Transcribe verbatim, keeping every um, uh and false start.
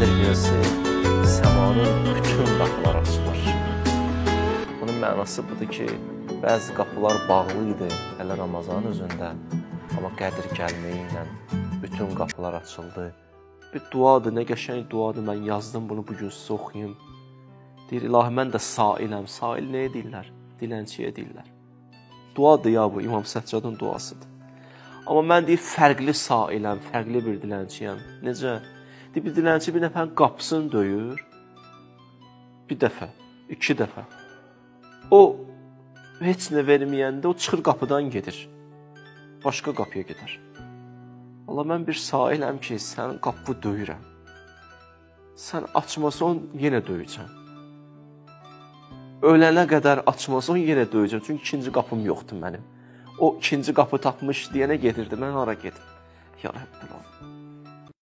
Qədir gecəsi səmanın bütün qapıları açılır. Bunun mənası budur ki, bəzi qapılar bağlı idi hələ Ramazan özündə, amma Qədir gəlməyi ilə bütün qapılar açıldı. Bir duadır, nə qəşəng duadır, mən yazdım bunu bugün sizə oxuyum. Deyir, ilahi, mən də sailəm. Sail nəyə deyirlər? Dilənçiyə deyirlər. Duadır ya bu, İmam Səccadın duasıdır. Amma mən deyir, fərqli sailəm, fərqli bir dilənçiyəm. Necə? Deyir, bir dilənçi bir nəfərin qapısını döyür. Bir dəfə, iki dəfə. O, heç nə verməyəndə o çıxır qapıdan gedir. Başqa qapıya gedər. Allah, mən bir sailəm ki, sənin qapı döyürəm. Sən açmasan, yenə döyəcəm. Ölənə qədər açmasan, yenə döyəcəm. Çünki ikinci qapım yoxdur mənim. O ikinci qapı tapmış deyənə gedirdi. Mən hara gedim? Ya Rəbbim.